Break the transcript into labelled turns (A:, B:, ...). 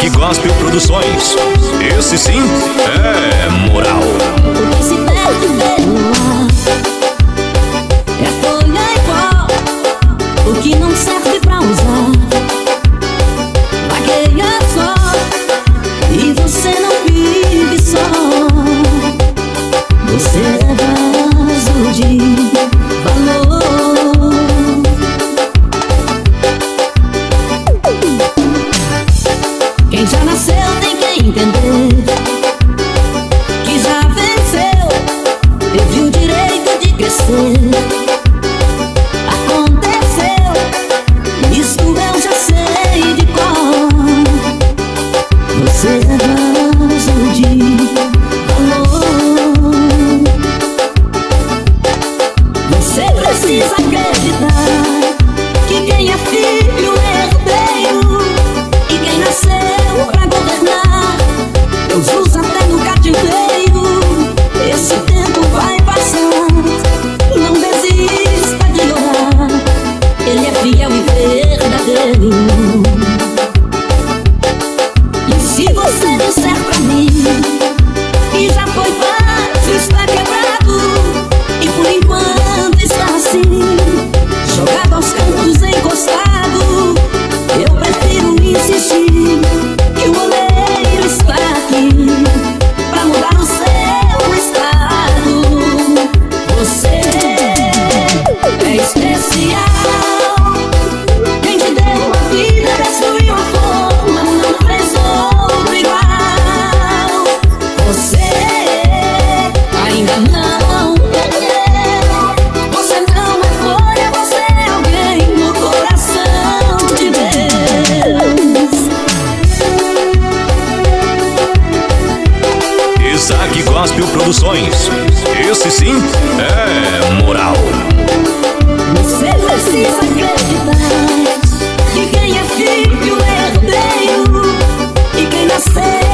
A: Gospel Produções. Esse sim é moral.
B: O que se perde pelo ar é folha igual, o que não serve pra usar. Vagueia só e você não vive só. Você é vaso de valor. Quem já nasceu tem que entender que já venceu, teve o direito de crescer. Aconteceu, isto eu já sei de cor. Você é vaso de valor. Você precisa acreditar que quem é filho é herdeiro, e quem nasceu pra governar Deus usa até no cativeiro. Esse tempo vai passar, não desista de orar, Ele é fiel e verdadeiro. E se você disser pra mim que já foi fácil, está quebrado, e por enquanto está assim, jogado aos cantos, encostado, eu prefiro insistir que o oleiro está aqui pra mudar o seu estado. Você é especial. Quem te deu uma vida destruiu a forma, não fez outro igual. Você ainda não perdeu. Você não é folha, você é alguém no coração de Deus.
A: Isaac Gospel Produções. Esse sim é moral.
B: Você precisa acreditar que quem é filho é herdeiro, e quem nasceu